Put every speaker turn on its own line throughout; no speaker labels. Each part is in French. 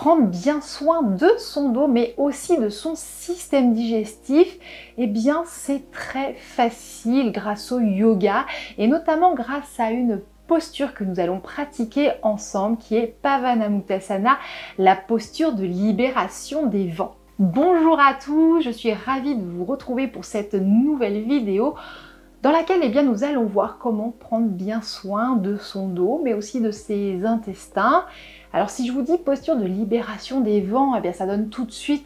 prendre bien soin de son dos, mais aussi de son système digestif, eh bien c'est très facile grâce au yoga et notamment grâce à une posture que nous allons pratiquer ensemble qui est Pavanamuktasana, la posture de libération des vents. Bonjour à tous, je suis ravie de vous retrouver pour cette nouvelle vidéo dans laquelle eh bien, nous allons voir comment prendre bien soin de son dos, mais aussi de ses intestins. Alors si je vous dis posture de libération des vents, eh bien, ça donne tout de suite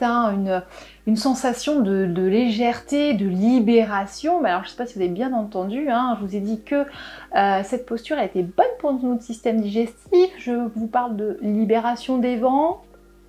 une sensation de légèreté, de libération. Mais alors je ne sais pas si vous avez bien entendu, je vous ai dit que cette posture a été bonne pour notre système digestif. Je vous parle de libération des vents.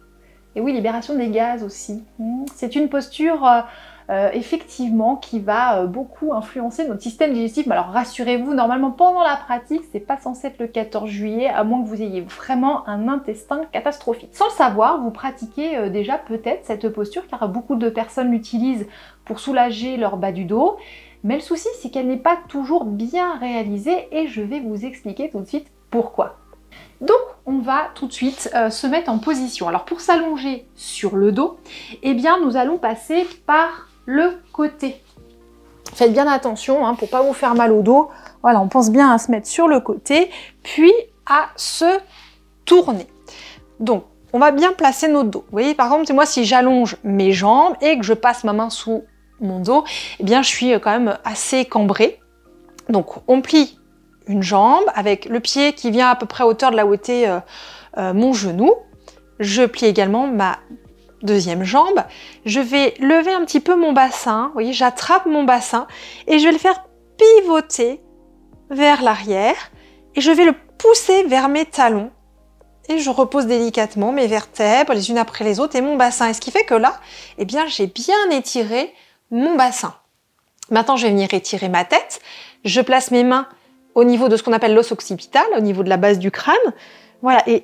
Et oui, libération des gaz aussi. C'est une posture effectivement qui va beaucoup influencer notre système digestif. Mais alors rassurez-vous, normalement pendant la pratique, c'est pas censé être le 14 juillet, à moins que vous ayez vraiment un intestin catastrophique. Sans le savoir, vous pratiquez déjà peut-être cette posture, car beaucoup de personnes l'utilisent pour soulager leur bas du dos. Mais le souci, c'est qu'elle n'est pas toujours bien réalisée et je vais vous expliquer tout de suite pourquoi. Donc on va tout de suite se mettre en position. Alors pour s'allonger sur le dos, eh bien nous allons passer par le côté. Faites bien attention pour ne pas vous faire mal au dos. Voilà, on pense bien à se mettre sur le côté, puis à se tourner. Donc on va bien placer notre dos. Vous voyez, par exemple, moi si j'allonge mes jambes et que je passe ma main sous mon dos, eh bien je suis quand même assez cambrée. Donc on plie une jambe avec le pied qui vient à peu près à hauteur de là où était mon genou. Je plie également ma deuxième jambe. Je vais lever un petit peu mon bassin. Vous voyez, j'attrape mon bassin et je vais le faire pivoter vers l'arrière et je vais le pousser vers mes talons. Et je repose délicatement mes vertèbres les unes après les autres et mon bassin. Et ce qui fait que là, eh bien, j'ai bien étiré mon bassin. Maintenant, je vais venir étirer ma tête. Je place mes mains au niveau de ce qu'on appelle l'os occipital, au niveau de la base du crâne. Voilà, et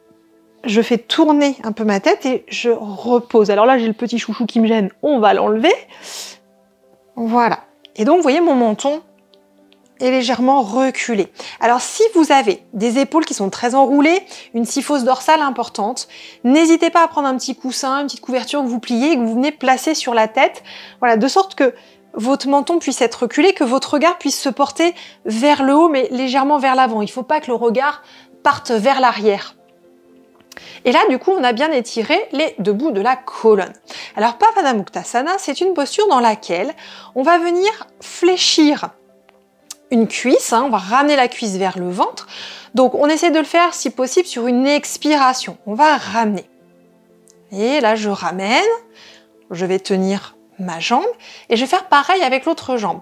je fais tourner un peu ma tête et je repose. Alors là, j'ai le petit chouchou qui me gêne, on va l'enlever. Voilà. Et donc, vous voyez, mon menton est légèrement reculé. Alors, si vous avez des épaules qui sont très enroulées, une syphose dorsale importante, n'hésitez pas à prendre un petit coussin, une petite couverture que vous pliez et que vous venez placer sur la tête. Voilà, de sorte que votre menton puisse être reculé, que votre regard puisse se porter vers le haut, mais légèrement vers l'avant. Il ne faut pas que le regard parte vers l'arrière. Et là, du coup, on a bien étiré les deux bouts de la colonne. Alors, Pavanamuktasana, c'est une posture dans laquelle on va venir fléchir une cuisse. On va ramener la cuisse vers le ventre. Donc, on essaie de le faire, si possible, sur une expiration. On va ramener. Et là, je ramène. Je vais tenir ma jambe et je vais faire pareil avec l'autre jambe.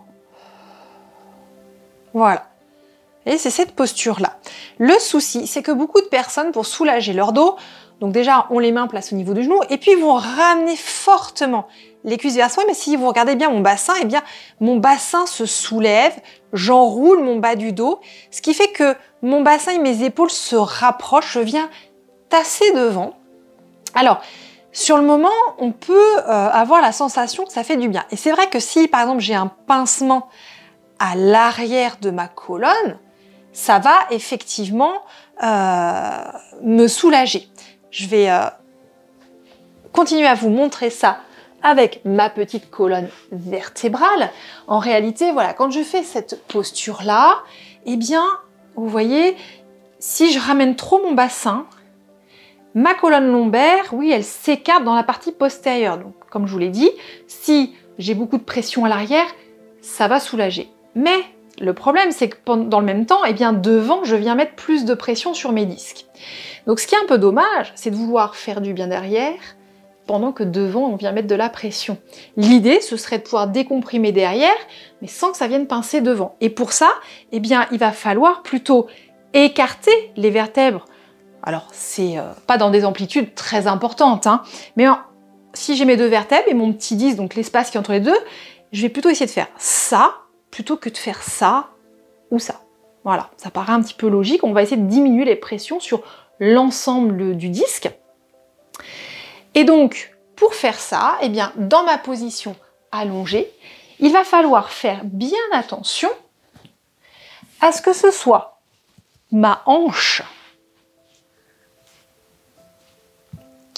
Voilà. Et c'est cette posture-là. Le souci, c'est que beaucoup de personnes, pour soulager leur dos, donc déjà, ont les mains placées au niveau du genou et puis vont ramener fortement les cuisses vers soi. Mais si vous regardez bien mon bassin, eh bien, mon bassin se soulève, j'enroule mon bas du dos, ce qui fait que mon bassin et mes épaules se rapprochent, je viens tasser devant. Alors, sur le moment, on peut avoir la sensation que ça fait du bien. Et c'est vrai que si, par exemple, j'ai un pincement à l'arrière de ma colonne, ça va effectivement me soulager. Je vais continuer à vous montrer ça avec ma petite colonne vertébrale. En réalité, voilà, quand je fais cette posture-là, eh bien, vous voyez, si je ramène trop mon bassin, ma colonne lombaire, oui, elle s'écarte dans la partie postérieure. Donc, comme je vous l'ai dit, si j'ai beaucoup de pression à l'arrière, ça va soulager. Mais le problème, c'est que dans le même temps, eh bien, devant, je viens mettre plus de pression sur mes disques. Donc, ce qui est un peu dommage, c'est de vouloir faire du bien derrière pendant que devant, on vient mettre de la pression. L'idée, ce serait de pouvoir décomprimer derrière, mais sans que ça vienne pincer devant. Et pour ça, eh bien, il va falloir plutôt écarter les vertèbres. Alors, c'est pas dans des amplitudes très importantes, mais si j'ai mes deux vertèbres et mon petit disque, donc l'espace qui est entre les deux, je vais plutôt essayer de faire ça, plutôt que de faire ça ou ça. Voilà, ça paraît un petit peu logique. On va essayer de diminuer les pressions sur l'ensemble du disque. Et donc, pour faire ça, eh bien, dans ma position allongée, il va falloir faire bien attention à ce que ce soit ma hanche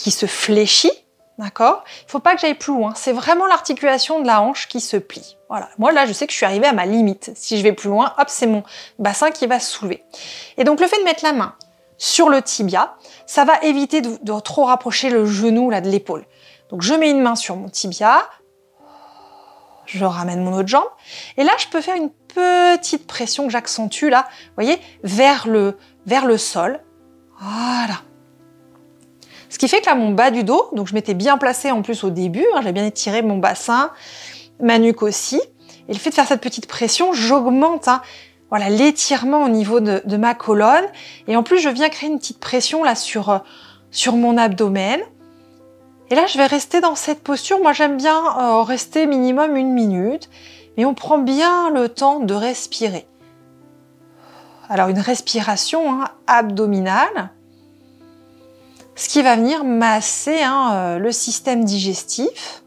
qui se fléchit, d'accord? Il ne faut pas que j'aille plus loin. C'est vraiment l'articulation de la hanche qui se plie. Voilà. Moi, là, je sais que je suis arrivée à ma limite. Si je vais plus loin, hop, c'est mon bassin qui va se soulever. Et donc, le fait de mettre la main sur le tibia, ça va éviter de trop rapprocher le genou là, de l'épaule. Donc, je mets une main sur mon tibia, je ramène mon autre jambe, et là, je peux faire une petite pression que j'accentue, là, vous voyez, vers le sol. Voilà. Ce qui fait que là, mon bas du dos, donc je m'étais bien placée en plus au début, hein, j'ai bien étiré mon bassin, ma nuque aussi, et le fait de faire cette petite pression, j'augmente voilà, l'étirement au niveau de ma colonne, et en plus, je viens créer une petite pression là sur mon abdomen. Et là, je vais rester dans cette posture. Moi, j'aime bien rester minimum 1 minute, mais on prend bien le temps de respirer. Alors, une respiration abdominale, ce qui va venir masser le système digestif.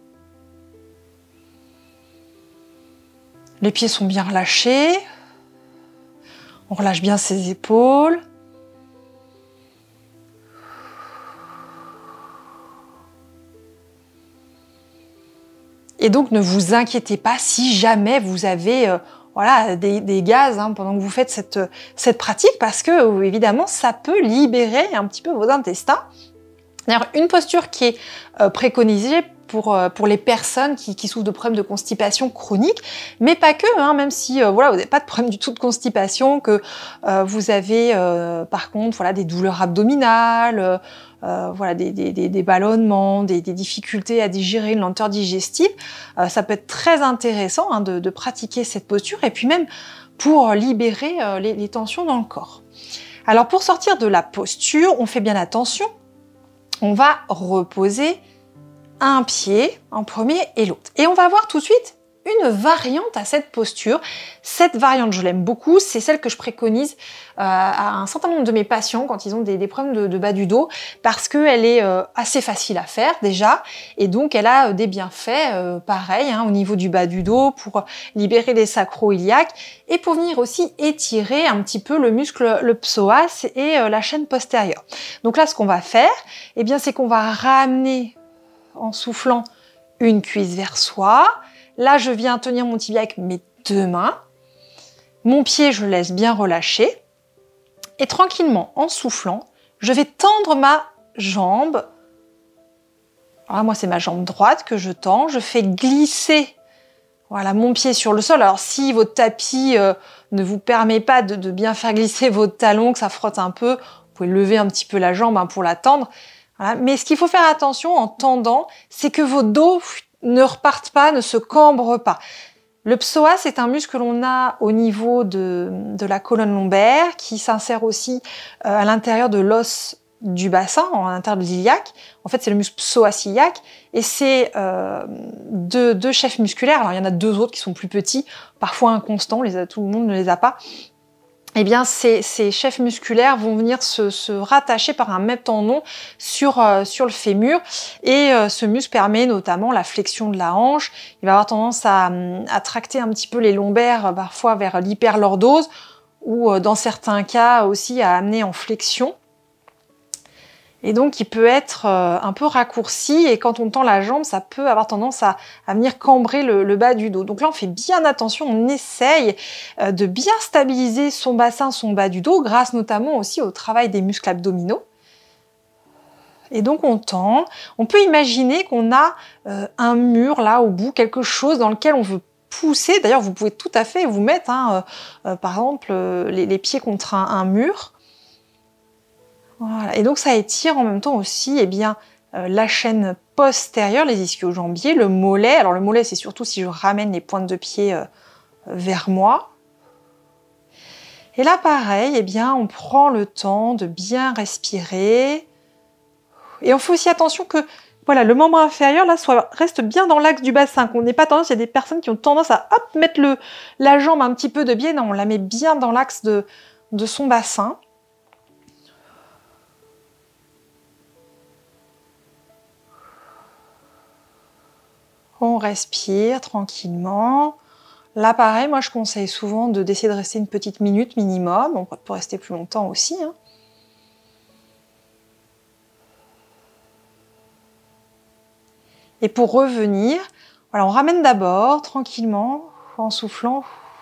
Les pieds sont bien relâchés. On relâche bien ses épaules. Et donc, ne vous inquiétez pas si jamais vous avez voilà, des gaz pendant que vous faites cette pratique, parce que, évidemment, ça peut libérer un petit peu vos intestins. D'ailleurs, une posture qui est préconisée pour les personnes qui souffrent de problèmes de constipation chronique, mais pas que, même si voilà, vous n'avez pas de problème du tout de constipation, que vous avez par contre voilà, des douleurs abdominales, voilà, des ballonnements, des difficultés à digérer, une lenteur digestive, ça peut être très intéressant de pratiquer cette posture, et puis même pour libérer les tensions dans le corps. Alors pour sortir de la posture, on fait bien attention, on va reposer un pied en premier et l'autre. Et on va voir tout de suite une variante à cette posture. Cette variante, je l'aime beaucoup, c'est celle que je préconise à un certain nombre de mes patients quand ils ont des problèmes de bas du dos, parce qu'elle est assez facile à faire déjà, et donc elle a des bienfaits pareils au niveau du bas du dos pour libérer les sacro-iliaques et pour venir aussi étirer un petit peu le muscle, le psoas et la chaîne postérieure. Donc là, ce qu'on va faire, eh bien, c'est qu'on va ramener en soufflant une cuisse vers soi. Là, je viens tenir mon tibia avec mes 2 mains. Mon pied, je laisse bien relâcher. Et tranquillement, en soufflant, je vais tendre ma jambe. Alors, moi, c'est ma jambe droite que je tends. Je fais glisser voilà, mon pied sur le sol. Alors, si votre tapis ne vous permet pas de bien faire glisser votre talon, que ça frotte un peu, vous pouvez lever un petit peu la jambe pour la tendre. Voilà. Mais ce qu'il faut faire attention en tendant, c'est que vos dos ne repartent pas, ne se cambrent pas. Le psoas, c'est un muscle que l'on a au niveau de la colonne lombaire, qui s'insère aussi à l'intérieur de l'os du bassin, à l'intérieur de l'iliaque. En fait, c'est le muscle psoas-iliaque, et c'est deux chefs musculaires. Alors, il y en a 2 autres qui sont plus petits, parfois inconstants, tout le monde ne les a pas. Eh bien, ces chefs musculaires vont venir se rattacher par un même tendon sur le fémur, et ce muscle permet notamment la flexion de la hanche. Il va avoir tendance à tracter un petit peu les lombaires, parfois vers l'hyperlordose, ou dans certains cas aussi à amener en flexion. Et donc, il peut être un peu raccourci, et quand on tend la jambe, ça peut avoir tendance à venir cambrer le bas du dos. Donc là, on fait bien attention, on essaye de bien stabiliser son bassin, son bas du dos, grâce notamment aussi au travail des muscles abdominaux. Et donc, on tend. On peut imaginer qu'on a un mur là au bout, quelque chose dans lequel on veut pousser. D'ailleurs, vous pouvez tout à fait vous mettre, par exemple, les pieds contre un mur. Voilà. Et donc ça étire en même temps aussi la chaîne postérieure, les ischio-jambiers, le mollet. Alors le mollet, c'est surtout si je ramène les pointes de pied vers moi. Et là, pareil, on prend le temps de bien respirer. Et on fait aussi attention que voilà, le membre inférieur là, reste bien dans l'axe du bassin, qu'on n'ait pas tendance, il y a des personnes qui ont tendance à mettre la jambe un petit peu de biais. Non, on la met bien dans l'axe de son bassin. On respire tranquillement. Là, pareil, moi, je conseille souvent d'essayer de rester une petite minute minimum. On peut rester plus longtemps aussi. Et pour revenir, voilà, on ramène d'abord tranquillement, en soufflant,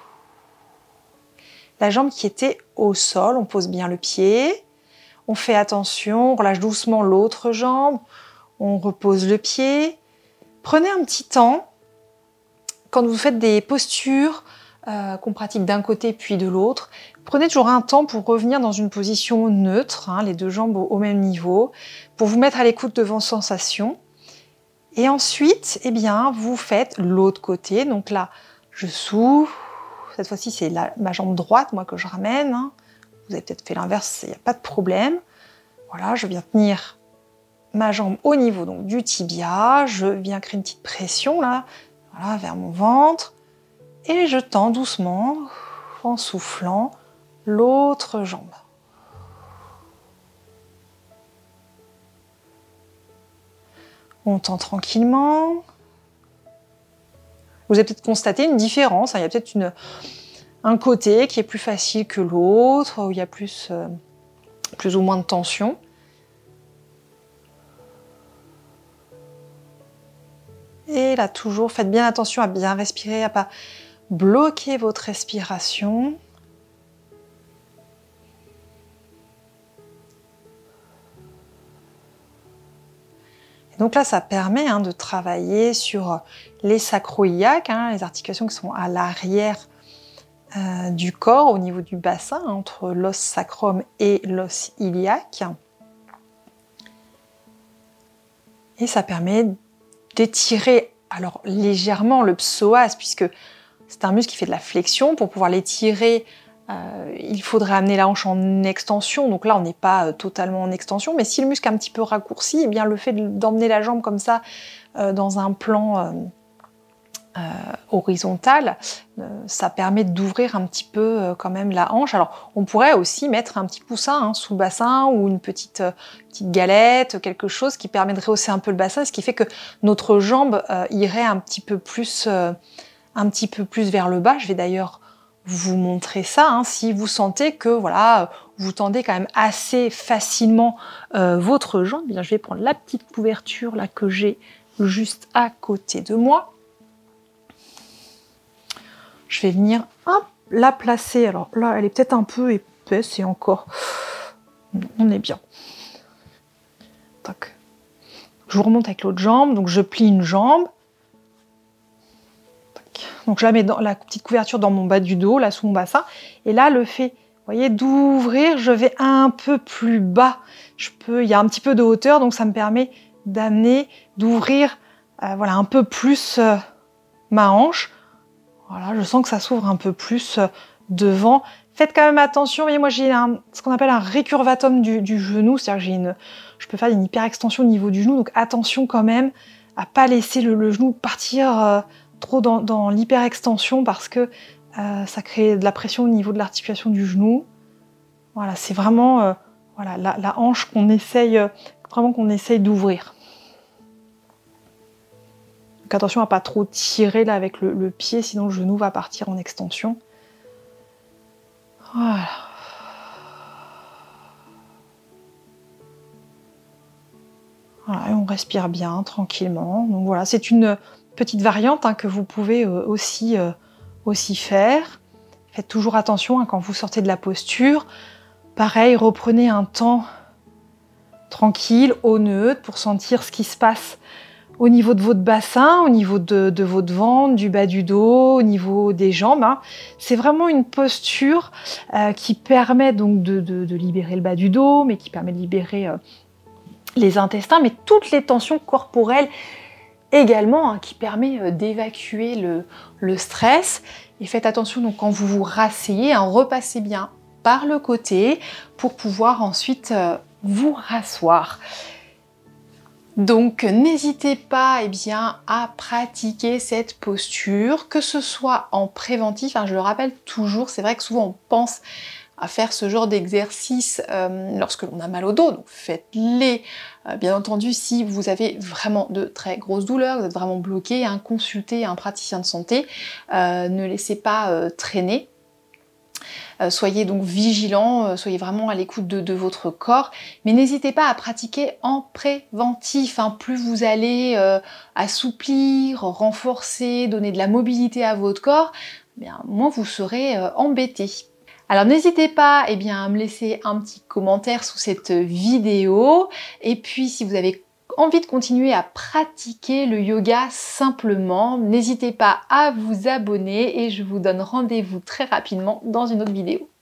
la jambe qui était au sol. On pose bien le pied, on fait attention, on relâche doucement l'autre jambe, on repose le pied. Prenez un petit temps, quand vous faites des postures qu'on pratique d'un côté puis de l'autre, prenez toujours un temps pour revenir dans une position neutre, hein, les deux jambes au même niveau, pour vous mettre à l'écoute de vos sensations. Et ensuite, eh bien, vous faites l'autre côté. Donc là, je souffle. Cette fois-ci, c'est ma jambe droite, moi, que je ramène. Hein. Vous avez peut-être fait l'inverse, il n'y a pas de problème. Voilà, je viens tenir ma jambe au niveau donc, du tibia. Je viens créer une petite pression, là, voilà, vers mon ventre. Et je tends doucement, en soufflant, l'autre jambe. On tend tranquillement. Vous avez peut-être constaté une différence. Hein. Il y a peut-être un côté qui est plus facile que l'autre, où il y a plus ou moins de tension. Et là, toujours, faites bien attention à bien respirer, à ne pas bloquer votre respiration. Et donc là, ça permet de travailler sur les sacro-iliaques, les articulations qui sont à l'arrière du corps, au niveau du bassin, entre l'os sacrum et l'os iliaque. Et ça permet d'étirer alors légèrement le psoas, puisque c'est un muscle qui fait de la flexion. Pour pouvoir l'étirer, il faudrait amener la hanche en extension. Donc là, on n'est pas totalement en extension, mais si le muscle est un petit peu raccourci, eh bien le fait d'emmener la jambe comme ça dans un plan horizontal, ça permet d'ouvrir un petit peu quand même la hanche. Alors, on pourrait aussi mettre un petit coussin sous le bassin ou une petite galette, quelque chose qui permet de rehausser un peu le bassin, ce qui fait que notre jambe irait un petit peu plus vers le bas. Je vais d'ailleurs vous montrer ça, si vous sentez que voilà, vous tendez quand même assez facilement votre jambe. Bien, je vais prendre la petite couverture là que j'ai juste à côté de moi. Je vais venir la placer. Alors là, elle est peut-être un peu épaisse et encore, on est bien. Tac. Je vous remonte avec l'autre jambe. Donc je plie une jambe. Tac. Donc je la mets dans la petite couverture dans mon bas du dos, là sous mon bassin. Et là, le fait, vous voyez, d'ouvrir, je vais un peu plus bas. Il y a un petit peu de hauteur, donc ça me permet d'ouvrir, voilà, un peu plus ma hanche. Voilà, je sens que ça s'ouvre un peu plus devant. Faites quand même attention. Voyez, moi, j'ai ce qu'on appelle un récurvatum du genou. C'est-à-dire que je peux faire une hyperextension au niveau du genou. Donc, attention quand même à pas laisser le genou partir trop dans l'hyperextension parce que ça crée de la pression au niveau de l'articulation du genou. Voilà, c'est vraiment voilà, la hanche qu'on essaye d'ouvrir. Donc attention à pas trop tirer là avec le pied, sinon le genou va partir en extension. Voilà. Voilà, et on respire bien, tranquillement. Donc voilà, c'est une petite variante que vous pouvez aussi faire. Faites toujours attention quand vous sortez de la posture. Pareil, reprenez un temps tranquille, au neutre, pour sentir ce qui se passe au niveau de votre bassin, au niveau de votre ventre, du bas du dos, au niveau des jambes. C'est vraiment une posture qui permet donc de libérer le bas du dos, mais qui permet de libérer les intestins, mais toutes les tensions corporelles également, qui permet d'évacuer le stress. Et faites attention donc quand vous vous rasseyez, repassez bien par le côté pour pouvoir ensuite vous rasseoir. Donc n'hésitez pas à pratiquer cette posture, que ce soit en préventif, je le rappelle toujours, c'est vrai que souvent on pense à faire ce genre d'exercice lorsque l'on a mal au dos, donc faites-les bien entendu si vous avez vraiment de très grosses douleurs, vous êtes vraiment bloqué, consultez un praticien de santé, ne laissez pas traîner.
Soyez donc vigilants, soyez vraiment à l'écoute de votre corps, mais n'hésitez pas à pratiquer en préventif, hein. Plus vous allez assouplir, renforcer, donner de la mobilité à votre corps, bien, moins vous serez embêté. Alors n'hésitez pas à me laisser un petit commentaire sous cette vidéo, et puis si vous avez envie de continuer à pratiquer le yoga simplement, n'hésitez pas à vous abonner et je vous donne rendez-vous très rapidement dans une autre vidéo.